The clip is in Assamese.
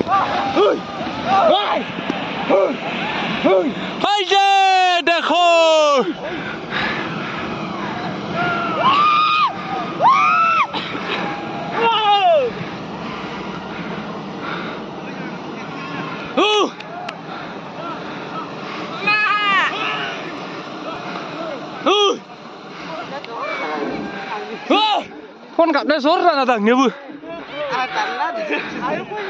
हाय जे देखो con gặp đây sốt ra là tầng như vừa.